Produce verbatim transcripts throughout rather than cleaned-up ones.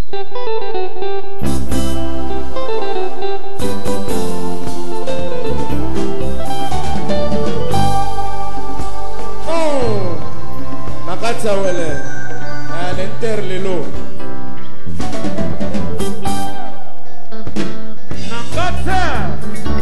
Oh, Nakatsa wele, à l'interlelo. Nakatsa.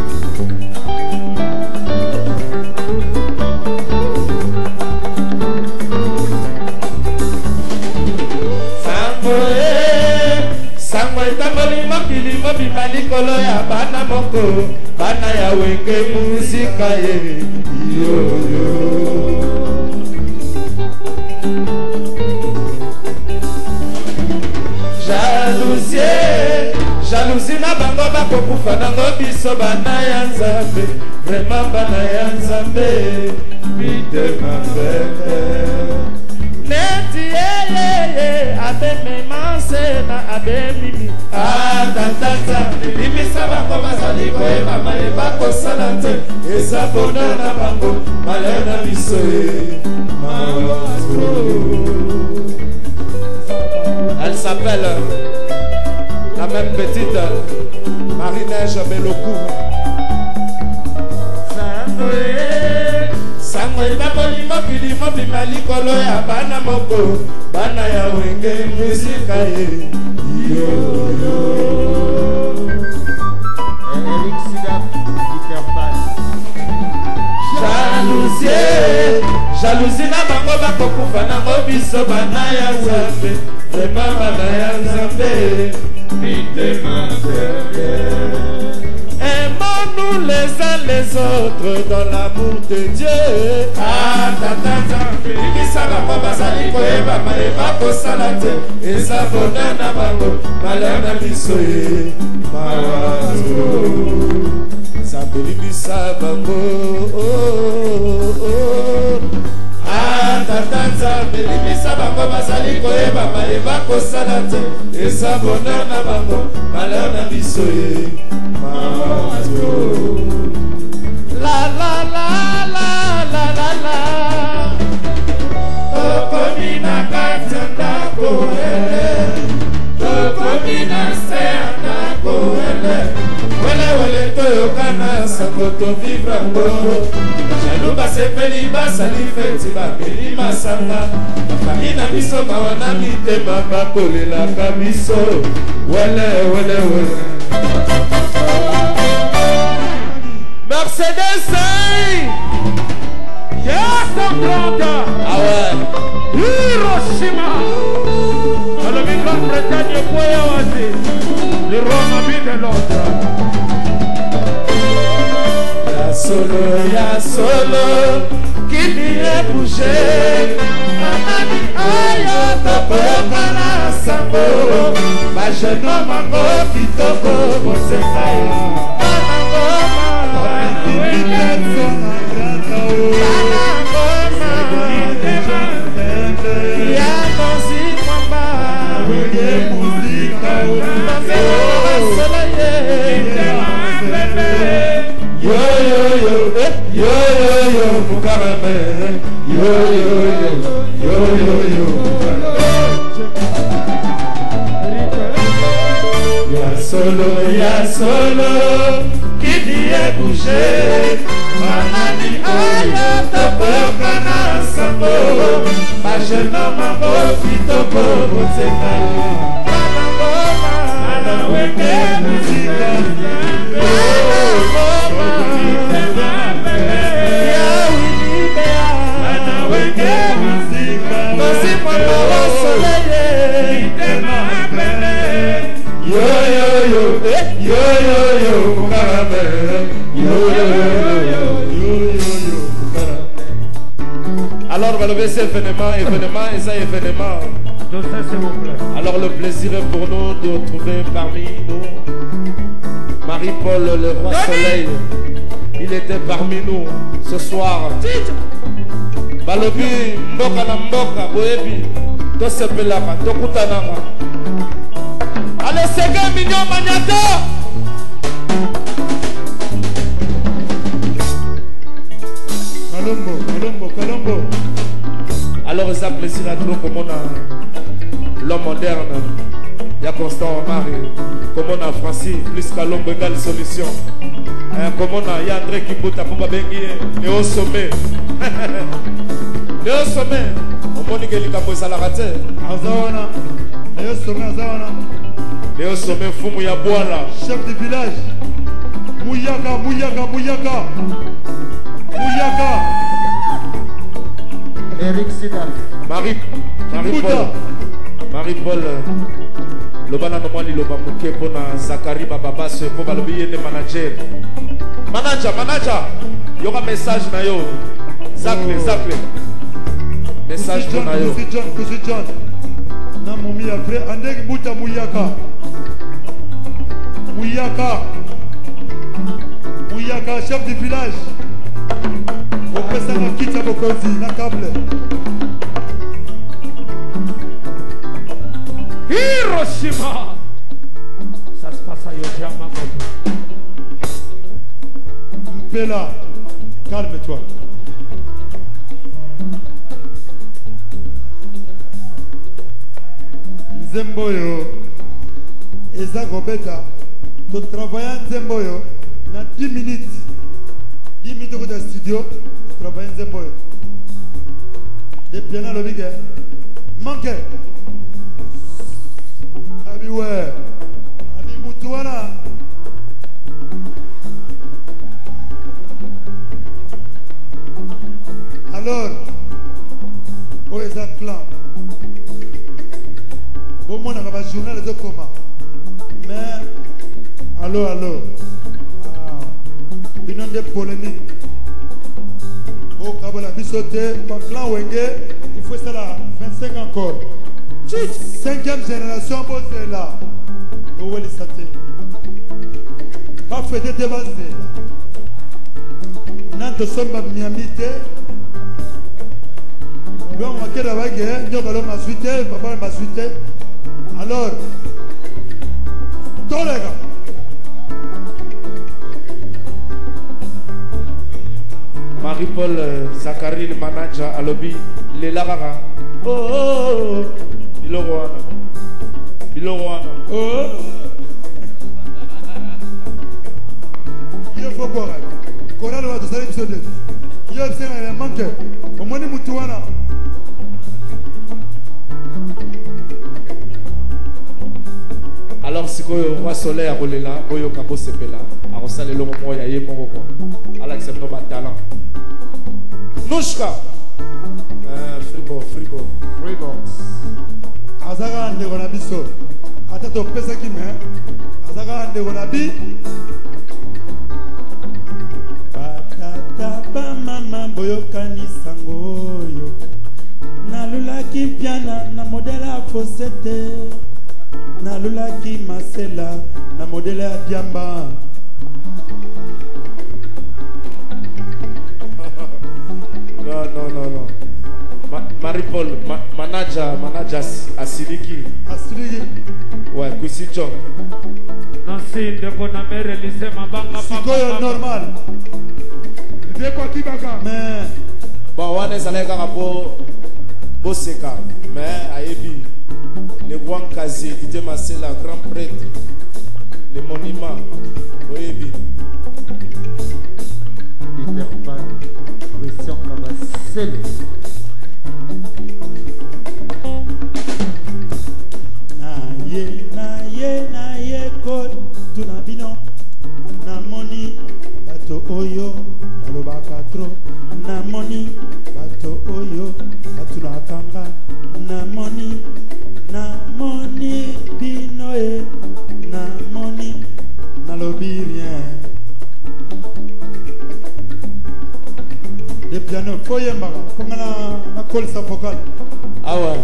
Sango etamboli mokili mobimba likolo ya bana moko bana ya wenge muzika ye yoyo jalousie jalousie na bango bakokufa nango biso bana ya Nzambe vraiment bana ya Nzambe mitema mbele neti yeye abeme manse na abemimi atatata limisa bango bazali koyeba mayeba kosala te eza bonheur na bango malheur na biso ye mawazo. Elle s'appelle la même petite Marie-Neige Belocourt. Sango etamboli mokili mobimba likolo ya bana moko bana ya wenge muzika ye yoyo jalousie jalousie na bango bakokufa nango biso bana ya Nzambe vraiment bana ya Nzambe mitema mbele. Aimons-nous les uns les autres dans l'amour de Dieu. Ah, tata, tata, limisa bango bazali koyeba mayeba kosala te eza bonheur na bango malheur na biso ye mawazo. Nzambe limisa bango oh, oh, oh. Ah, tata, Nzambe limisa bango bazali koyeba mayeba kosala te eza bonheur na bango malheur na biso ye mawazo. La la la la la la la tokomi na kati ya ndako ele tokomi na se ya ndako ele wele wele toyokana sango tovivre yango jaloux basepeli basali feti bapeli masanga bafami na biso mawa na mitema bakolelaka biso wele wele wele. Mercedes yes, Atlanta. Ah ouais. Hiroshima. Dans la Grande-Bretagne, le Royaume-Uni de Londres. Ya solo, ya solo, qui vient bouger. Mamani ayo tokoka na sango. Ma jeune mango kitoko bosekai. Yo yo yo, yo yo yo, mukarame. Yo yo yo, yo yo yo. Ya solo, ya solo, qui dit bouger. Manani aya topoka na sango. Ma jeune mambo kitoko boteka. Mana ngoma, mana weke muzika. Yo yo yo, yo yo yo, mukarame. Yo yo yo, yo yo yo, mukarame. Alors, on va lever cet événement, événement et ça événement. Alors, le plaisir est pour nous de retrouver parmi nous Marie-Paul, le roi soleil. Il était parmi nous ce soir. Balobi, mboka na mboka, boebi, to sepelaka, to kutanaka. Allez, c'est gars mignon maniato. Colombo, Colombo, Colombo. Alors, ça plaisir à nous comme on a l'homme moderne. ya Constant Omar, comment on a Francis, plus qu'à l'ombre égale solution. Comment on a ya André Kimbouta pour bengi et au sommet. Et au sommet. Au monique les capos à la rate. Azawana. Et au sommet Azawana. Et au sommet Fumu ya Boala. Chef du village. Mouyaka, Mouyaka, Mouyaka. Mouyaka. Eric Sidal. Marie, Marie-Paul. Marie-Paul. Lobana no mwali loba muke pona Zakari Bababa se po balobi yende manager. Manager, manager. Yoka message na yo. Zakle, zakle. Message na yo. Kusi John, Kusi John. Na moumi après andek buta Mouyaka. Mouyaka. Mouyaka, chef du village. Professeur Kita Bokozi, na câble. Hiroshima. Ça se passe à Yokohama. Mpela, calme-toi. Nzemboyo, Eza Robeta, tu travailles Nzemboyo dans dix minutes. dix minutes au studio, tu travailles Nzemboyo. Des pianos, le big, manqué. Abi ouais, Abi Moutouana. Alors, où est ce clan? Au moins, on a un journal de coma. Mais, allô, allô. Ah, une des polémiques. Au Kabola Bissoté, par clan Wenge, il faut ça là, vingt-cinq encore. Cinquième génération, vous là. Où est le saté? Pas fait de débat là. Nantes sommes Miami. Donc, on va dire que nous allons m'asuiter, papa m'a suité. Alors, tous les gars. Marie-Paul Zakari, le manager à l'obby, les Larara. Oh, oh, oh. Bilowana. Bilowana. Oh. Il faut boire. Coral va te saluer sur deux. Il y a un manque. Au moins, nous Moutouana. Alors, si le roi soleil a roulé là, Boyo Kabo Sepela, a ressalé le moment où il y a eu mon roi. Alors, c'est notre talent. Nouchka. Fribourg, Fribourg. Fribourg. Azara ande gonabiso. Atato pesa kime. Azara ande gonabi. Patata pa mama boyo kanisa ngoyo. Nalulaki piana na modela fosete. Nalulaki masela na modela diamba. Non, non, non, non. Ma, Marie-Paul, ma, manager, manager Asiliki. Asiliki. Ouais, Kusi John. Non, si, de bon amère, Elise, ma banga, Sikoyo normal. De quoi qui baka? Mais. Bon, on est allé à Boseka. Mais, à Ebi, le roi Kazi, qui était massé la grand prêtre, le monument, Oebi. Peter Pan, Christian Cavassel. Naye, naye, naye, kod, tunabino. Namoni, bato oyo, balobaka tro. Namoni, bato oyo, bato nakanga. Namoni, namoni, binoe. Namoni, nalobi rien. Le piano, foye mbaga, konga na, na col sa vocal. Ah ouais.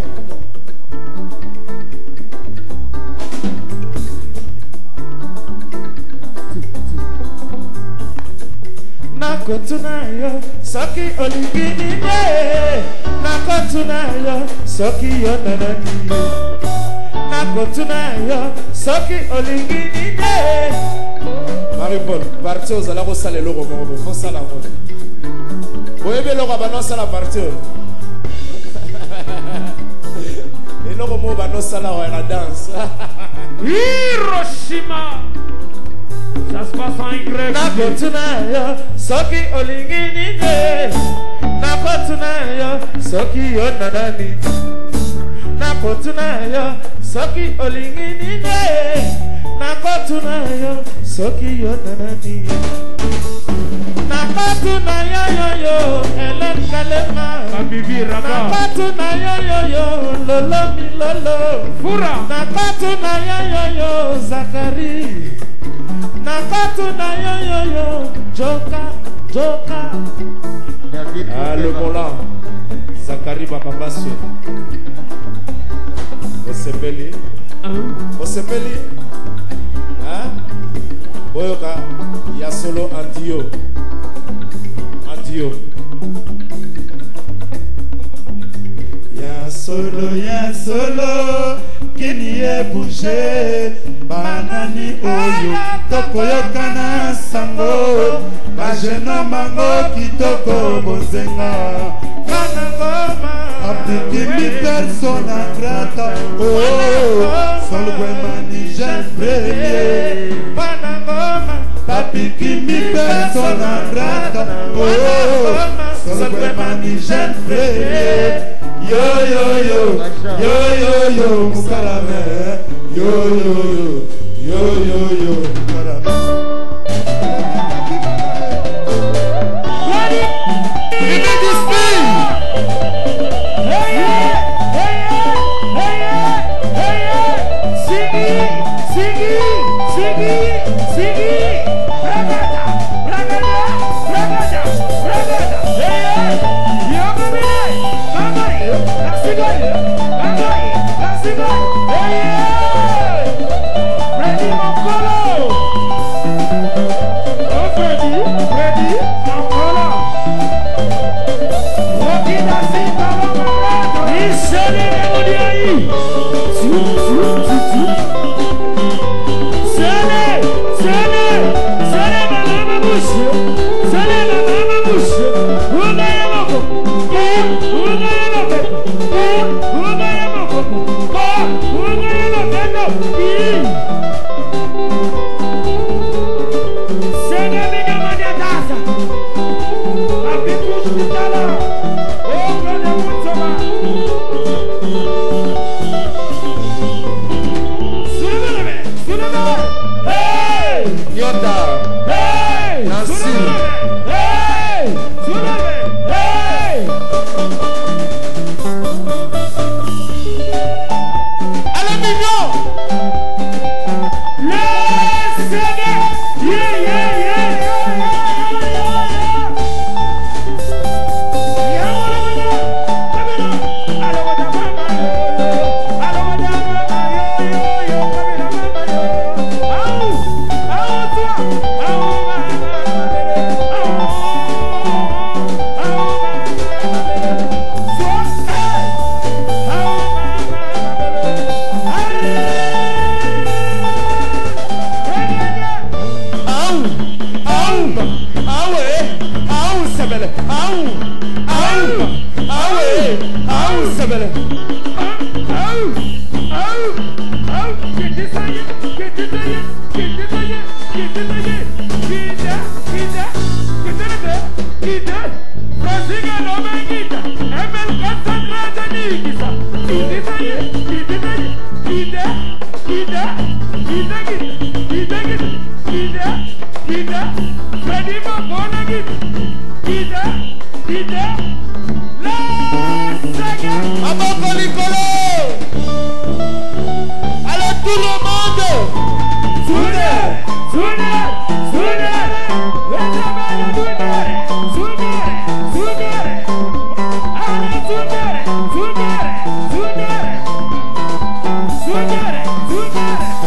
Nakotuna yo, soki olingini ne. Nakotuna yo, soki yo nanani. Nakotuna yo, soki olingini ne. Marie-Paul, parti aux alarmes au salé le roman, faut ça la route. Vous avez le rabat, non, ça la partie. eloko mo banosala wa la danse. Hiroshima. Ça se passe en Y. Nakotuna yo soki olingi nini. Nakotuna yo soki onanani. Nakotuna yo soki olingi nini. Nakotuna yo soki onanani. Nakotuna yo yo yo Helen Kalema. Kabibi Raga. Nakotuna yo yo yo Lolo mi Lolo. Fura. Nakotuna yo yo yo Zakari. Nakotuna yo yo yo Joka Joka. Ah le mola Zakari Bababasso. Osepeli. Osepeli. Hein? Boyoka ya solo andio. Andio. Ya solo ya solo kini e bouger banani oyo tokoyokana sango bajeno mango kitoko bozenga manangoma apiki mi persona grata oh solwe mani jeune premier manangoma apiki mi persona grata oh solwe mani jeune premier. Yo yo yo, yo yo yo, mukarame, yo yo yo, yo yo yo, mukarame. Give me this thing. Hey yeah, hey yeah, hey yeah, hey yeah. Sigi, sigi, sigi, sigi. Bragada, bragada, bragada, bragada. Hey yeah, yo come here, come here. That's the guy, that's the guy, that's the guy. Hey yeah, ready Mokolo. Oh ready, ready Mokolo. Walking the scene, Mokolo. He's selling everybody. Zoom, zoom, zoom, zoom. Sele, sele, sele mama bush, sele mama bush. Uga yamoko, uga yamoko, uga yamoko, uga yamoko. Sele mina mania dasa, apipush mitala, oh kone mutoma. Suleme, suleme, hey, Nyota, hey, Nancy. suleme, hey, suleme, hey. allez mignon. Let's sing it! Yeah, yeah, yeah, yeah, yeah, yeah, yeah. Yeah, what am I doing? Come on. I don't want to mama, yo, yo. I don't want to mama, yo, yo, yo. Come on, mama, yo. Ow, ow, toi. Ow, mama, ow, ow, mama. So, hey. Ow, mama. Aou, aou, aoué, aou sebele, aou, aou, aoué, aou sebele. Aboko Nicolo. Allez tout le monde. Sooner, sooner, sooner. Let's have a sooner, sooner, sooner. Ah, sooner, sooner, sooner, sooner, sooner.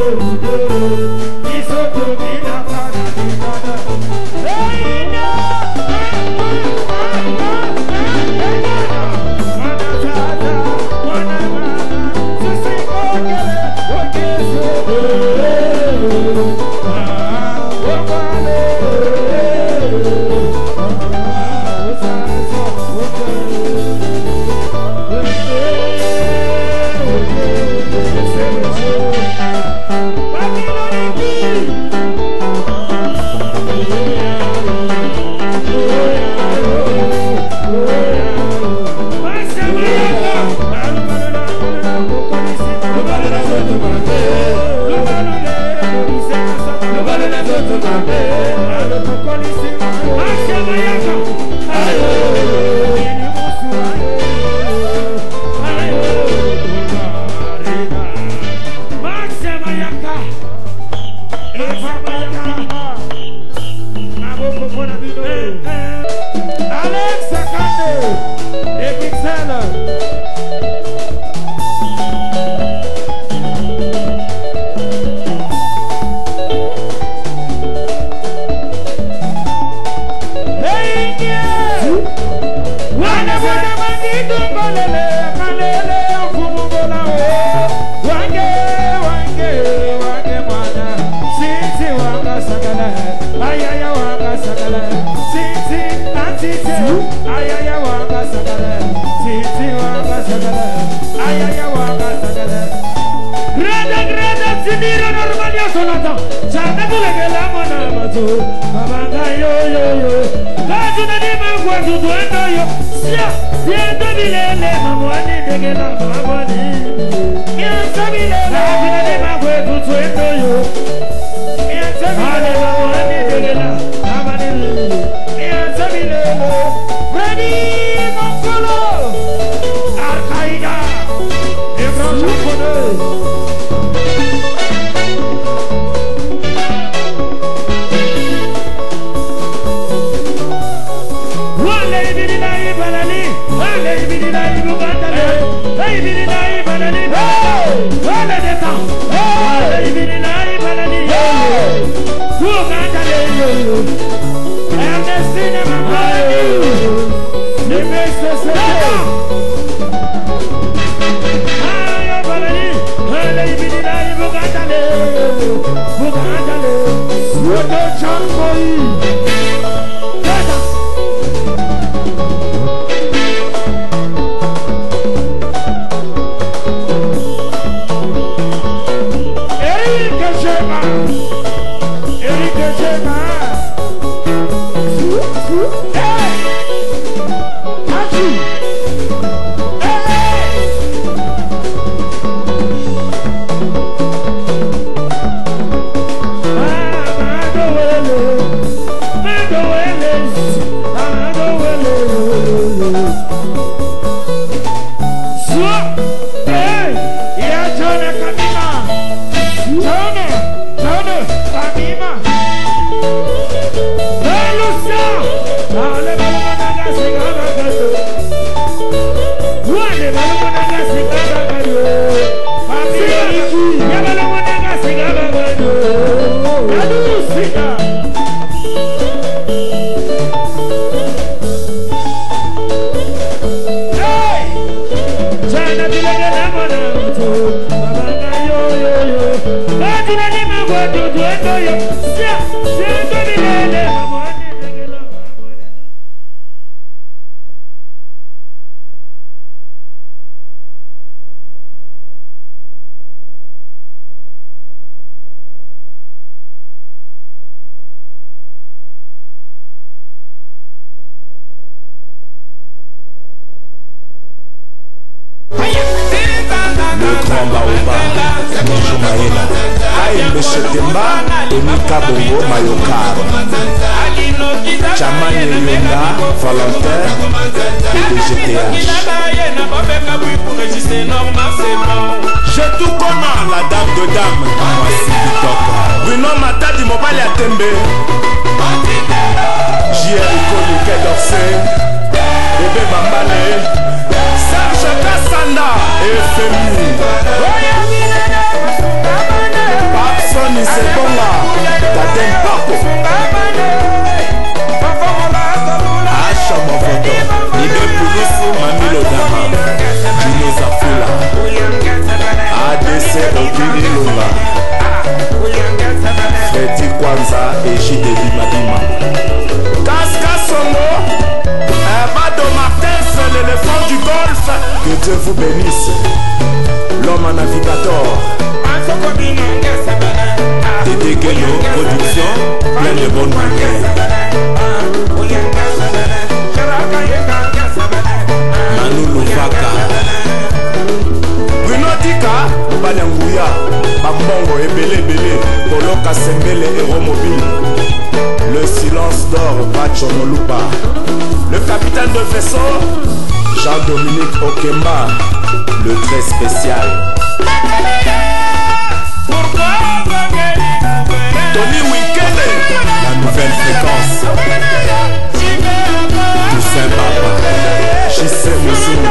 F M I vous bénisse. L'homme à navigateur. Tété Keno, production, plein de bonnes manières. Manu Louvaka. Bruno Tika, Moubalanguya, Bambongo et Belé Belé, Polo Kasembele Héros Mobile. Le silence d'or, Bacho Molupa. Le capitaine de vaisseau, Jean-Dominique Okemba, le très spécial. Tony Wikele, la nouvelle fréquence. Toussaint Baba, Chissé Moussou.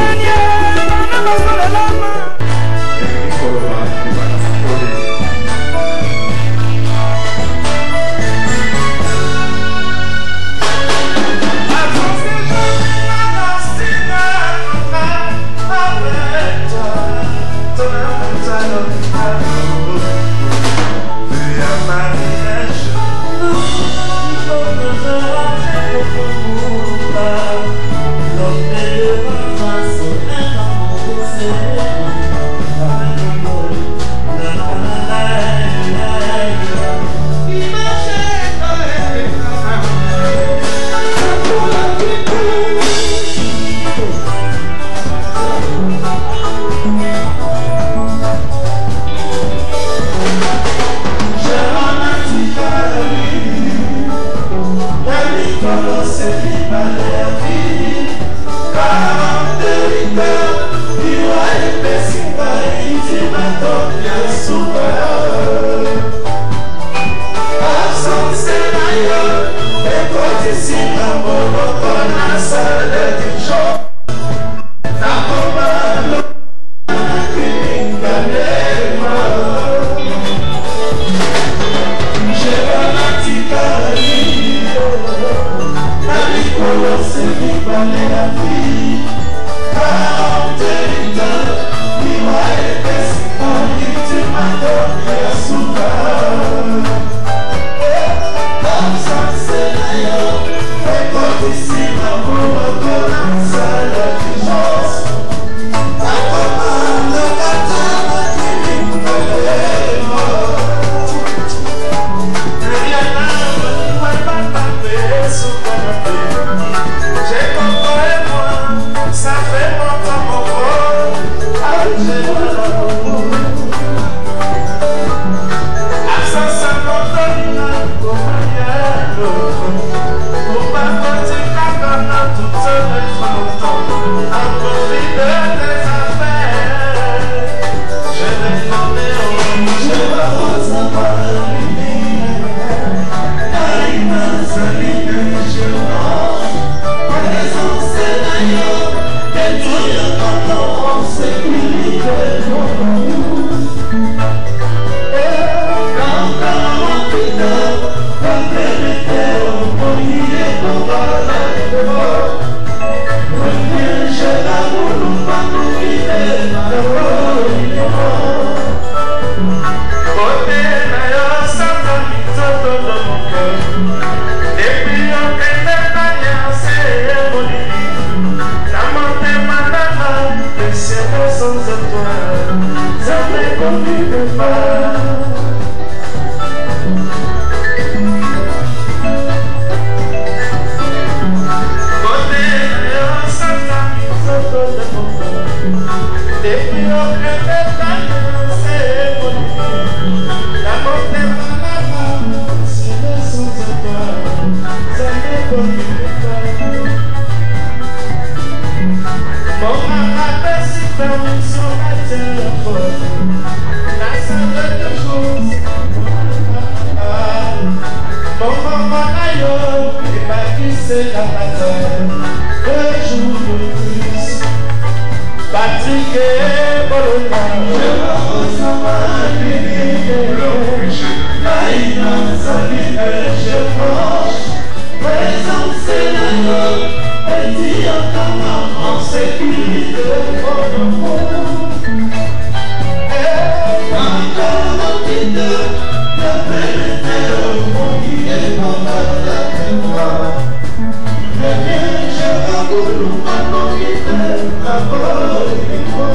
Amor,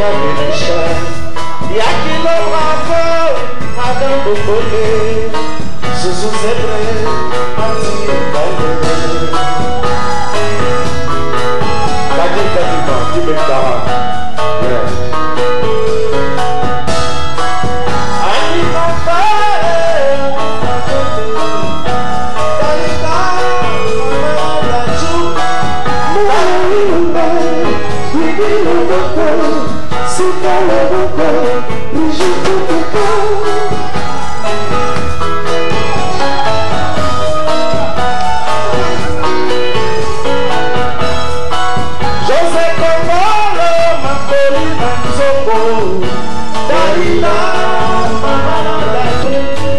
Kabelisha Yakilo Bravo Madame Bokole Zouzou Zebre Mati Baile Kadim Kadima Dibek Dara Ani Papa Dalida Mama Dachou Mama Bibi Loboko Sika Loboko Brigitte Loboko José Komolo Makoli Manzoko Dalila Mama Dachou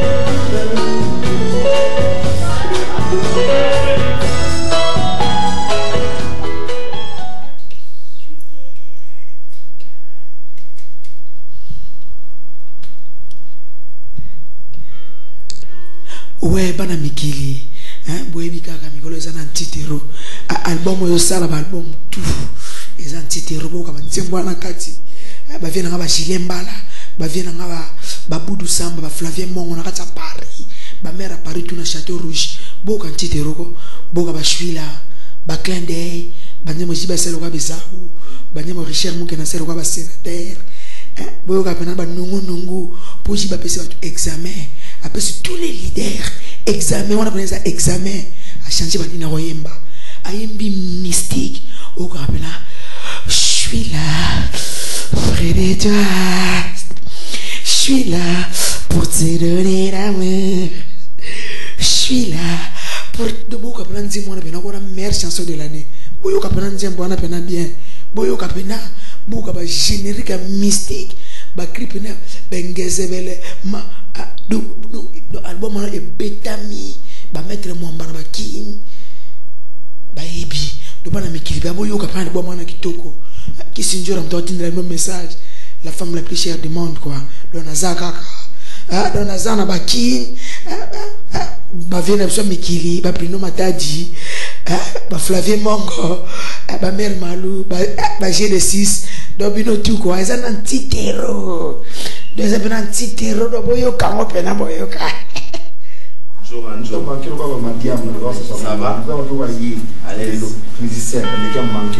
Ouais, bana mikili hein boyebi kaka mikolo eza na ntitero album oyo sala ba album tout eza ntitero boka ba ntembo na kati ba viena nga ba Gilles Mbala ba viena nga ba ba Boudou Samba ba Flavien Mongo na kati ya Paris ba mère à Paris tout na Château Rouge boka ntitero ko boka ba Chouila ba Clin d'œil ba nyemo jiba selo kwa bezahu ba nyemo Richard Muke na selo kwa ba sénateur hein boka pena ba nungu nungu pour jiba pese ba examen après tous les leaders examen on a pris ça examen a changé ba dina royemba ayembi mystique au rappela je suis là près de toi je suis là pour te donner l'amour je suis là pour de beaucoup appela nzimbo na pena ko la meilleure chanson de l'année boyo kapena nzimbo na pena bien boyo kapena beaucoup ba générique mystique ba kripena bengezebele ma do do album on e betami ba mettre mwamba na ba king ba ebi do bana mikili ba boyo ka prendre album na kitoko ki sinjora mtoti ndela no message la femme la plus chère du monde quoi dona zaka ah dona zana ba king ba vena so mikili ba Bruno Matadi ba Flavien Mongo ba Mère Malou ba ba G D six do bino tu quoi eza na ntitero deux événements ntitero do boyo kango pena boyo ka jour en jour ça va allez le musicien les gars manqué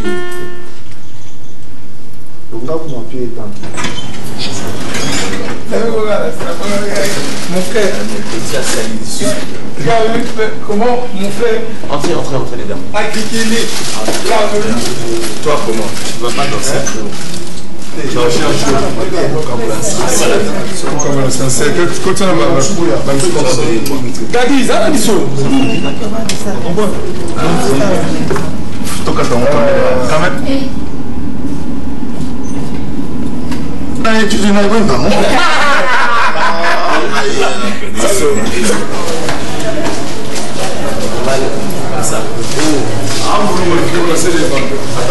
donc là vous m'appelez tant mon frère comment mon frère entrez entrez entrez les dames ah Kikili toi comment tu vas pas danser tu vas chercher tu dis non vraiment ça ah vous me laissez les bandes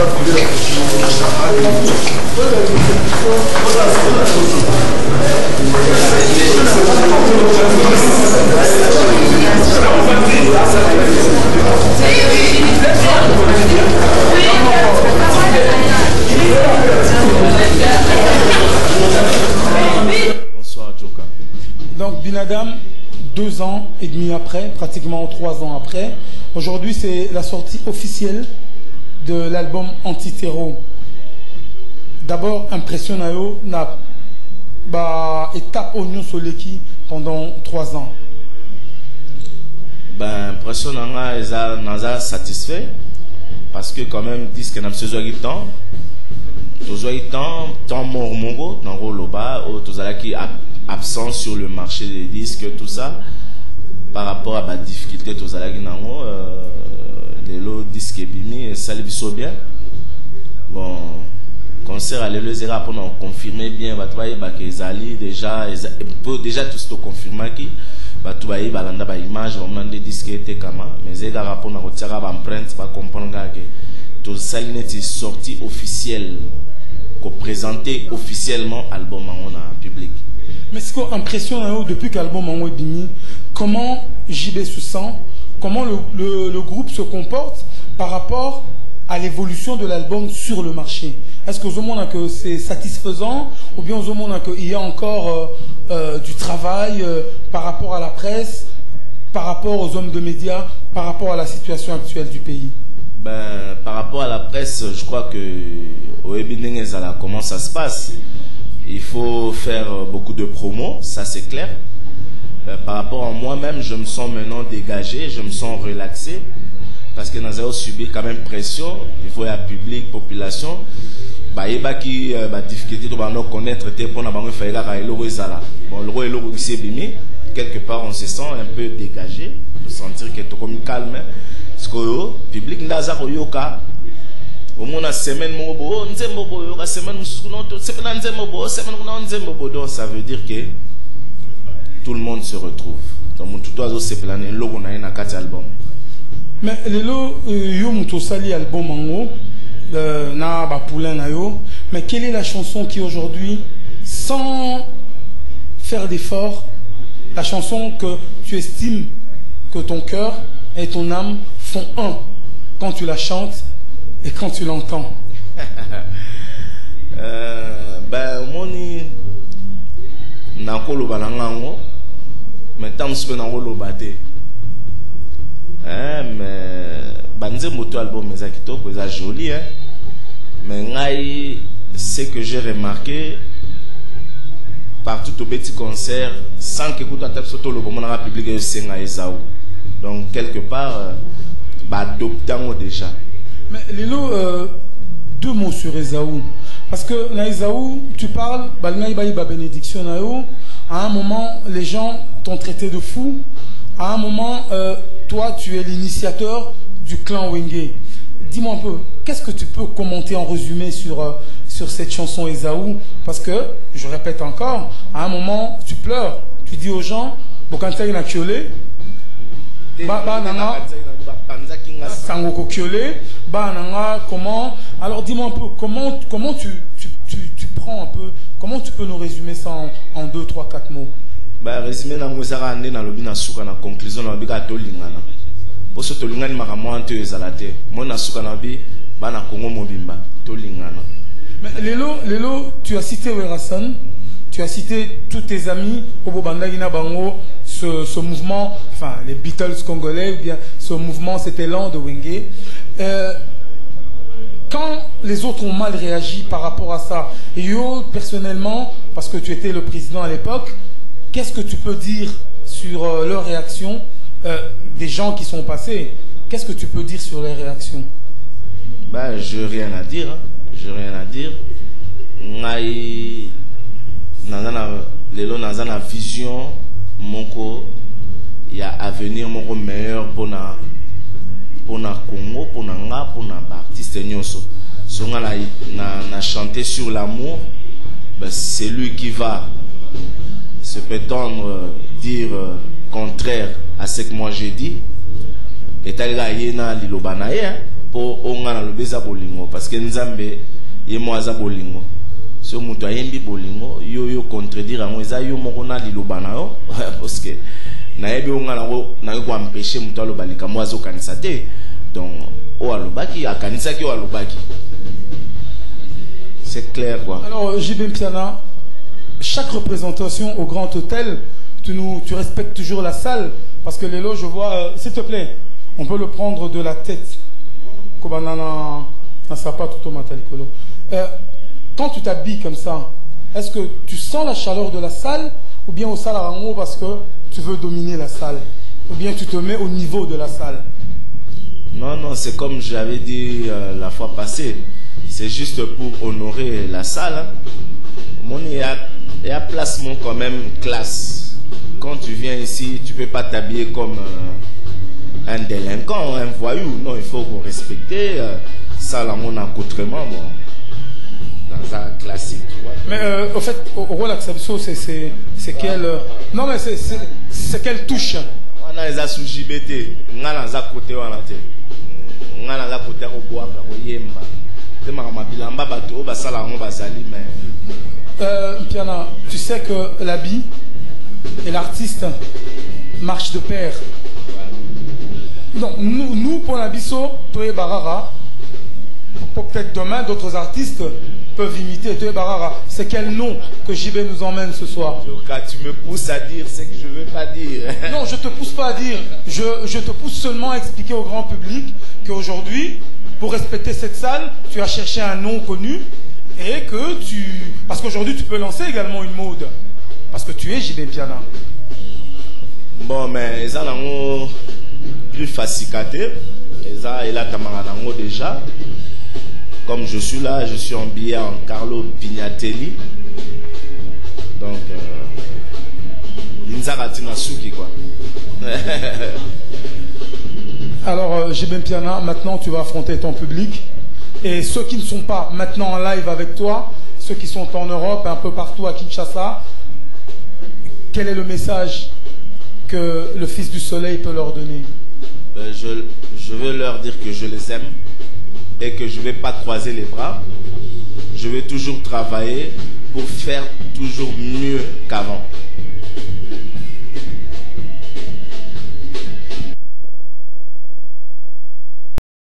bonsoir Joka. Donc Binadam, deux ans et demi après, pratiquement trois ans après, aujourd'hui c'est la sortie officielle de l'album Antiterreau. D'abord, impression na yo na ba étape oignon soleki pendant trois ans. Ben impression na eza naza satisfait parce que quand même disque na msezo ki temps tozo ki temps temps mort mongo na roloba o tozala ki absent sur le marché des disques tout ça par rapport à la difficulté tozala ki nango euh, les lots disques bimi et ça le biso bien bon concert à l'Elezera pour nous confirmer bien bah tu vois bah que Zali déjà peut déjà tout ce confirmer qui bah tu vois bah landa bah image on des disques était comme mais c'est par rapport à retirer bah empreinte bah comprendre que tout ça est sorti officiel qu'on présenté officiellement album on a public. Mais ce qu'on impressionne depuis que l'album en bini, comment J B se sent, comment le, le, le groupe se comporte par rapport à l'évolution de l'album sur le marché. est-ce que que c'est satisfaisant ou bien qu'il y a encore euh, euh, du travail euh, par rapport à la presse, par rapport aux hommes de médias, par rapport à la situation actuelle du pays? Ben, par rapport à la presse, je crois que au Ebinengezala, comment ça se passe? Il faut faire beaucoup de promos, ça c'est clair. Euh, par rapport à moi-même, je me sens maintenant dégagé, je me sens relaxé. Parce que nous avons subi quand même pression. Il faut la public, population. Bah, il y a qui bah difficulté de nous connaître. Pour nous faire la bon, le roi est le quelque part on se sent un peu dégagé, de sentir que tout comme calme. Parce que le public n'a pas yoka. Au moins la semaine mobo, nzembo yoka semaine musukunoto, semaine nzembo, semaine nzembo. Donc ça veut dire que tout le monde se retrouve. Donc tout le monde se plané logo na na quatre albums. Mais lelo yo muto sali album mango na ba poulain na yo, mais quelle est la chanson qui aujourd'hui, sans faire d'effort, la chanson que tu estimes que ton cœur et ton âme font un quand tu la chantes et quand tu l'entends? euh, ben moni nakolo balangango mais tant que na ngolo baté. Hein, mais banze moto album mais kitoko ça joli hein, mais ngai ce que j'ai remarqué partout au petit concert sans que tout attaque surtout le moment dans public et senga Esaou, donc quelque part bah adoptant déjà. Mais Lilo, euh, deux mots sur Esaou, parce que na Esaou tu parles bah ngai ba ba bénédiction na yo, à un moment les gens t'ont traité de fou, à un moment euh, toi, tu es l'initiateur du clan Wenge. Dis-moi un peu, qu'est-ce que tu peux commenter en résumé sur, euh, sur cette chanson Esaou? Parce que, je répète encore, à un moment, tu pleures. Tu dis aux gens, Bokanta ina kiole, ba ba nanga, sangoko kiole, ba nanga, comment? Alors dis-moi un peu, comment, comment tu, tu, tu, tu prends un peu, comment tu peux nous résumer ça en, en deux, trois, quatre mots? Bah résumé na ngozara ande na lobi na suka na conclusion na lobi ka tolingana. Poso tolingani makamwa ante ezalate. Moi na suka na bi ba na Congo mobimba tolingana. Mais Lelo, Lelo, tu as cité Werasan, tu as cité tous tes amis au Bobandagina Bango, ce, ce mouvement, enfin les Beatles congolais ou bien ce mouvement, cet élan de Wenge. Euh, quand les autres ont mal réagi par rapport à ça, et yo personnellement, parce que tu étais le président à l'époque, qu'est-ce que tu peux dire sur euh, leur réaction, euh, des gens qui sont passés? Qu'est-ce que tu peux dire sur les réactions? Bah, je n'ai rien à dire. Hein. Je n'ai rien à dire. Ngai, nazana, lelo nazana vision, monko, il y a avenir monko meilleur pour na, pour na Congo, pour na nga, pour na artiste nyoso. So nga na na chanter sur l'amour, ben c'est lui qui va se prétendre euh, dire euh, contraire à ce que moi j'ai dit. Et talga yena lilobanaye hein, pour ongana lobeza bolingo parce que nzambe yemo aza bolingo. So muto ayembi bolingo yo yo contredire ango eza yo moko na lilobana yo parce que na yebi ongana ko na ko empêcher muto alobalika mo azo kanisa te. Donc o alobaki akanisa ki o alobaki. C'est clair quoi. Alors J B Mpiana, chaque représentation au Grand Hôtel, tu, nous, tu respectes toujours la salle. Parce que Lélo, je vois, euh, s'il te plaît, on peut le prendre de la tête. Euh, quand tu t'habilles comme ça, est-ce que tu sens la chaleur de la salle ou bien au salle à haut parce que tu veux dominer la salle? Ou bien tu te mets au niveau de la salle? Non, non, c'est comme j'avais dit euh, la fois passée. C'est juste pour honorer la salle. Hein. Mon, il y a, il y a placement quand même classe. Quand tu viens ici, tu ne peux pas t'habiller comme euh, un délinquant, un voyou. Non, il faut respecter euh, ça, là, mon accoutrement. Bon, dans un classique, tu vois. Mais euh, au fait, au relax, c'est quelle... Euh, non, mais c'est quelle touche? On a les assous J B T. On a les côté, on a les côté au bois, au yemba. Euh, Mpiana, tu sais que l'habit et l'artiste marchent de pair. Donc nous, nous pour l'Abisso, toi et Barara, peut-être demain, d'autres artistes peuvent imiter Toye Barara. C'est quel nom que J B nous emmène ce soir? Tu me pousses à dire ce que je ne veux pas dire. Non, je ne te pousse pas à dire. Je, je te pousse seulement à expliquer au grand public qu'aujourd'hui, pour respecter cette salle, tu as cherché un nom connu et que tu... Parce qu'aujourd'hui, tu peux lancer également une mode. Parce que tu es J B Mpiana. Bon, mais ça, c'est plus facicaté. Et ça, il a tamaranango déjà. Comme je suis là, je suis habillé en Carlo Pignatelli. Donc, Linzara Tinasuki, quoi. Alors, euh, J B Mpiana, maintenant tu vas affronter ton public. Et ceux qui ne sont pas maintenant en live avec toi, ceux qui sont en Europe, un peu partout à Kinshasa, quel est le message que le Fils du Soleil peut leur donner? euh, je, je veux leur dire que je les aime et que je ne vais pas croiser les bras. Je vais toujours travailler pour faire toujours mieux qu'avant.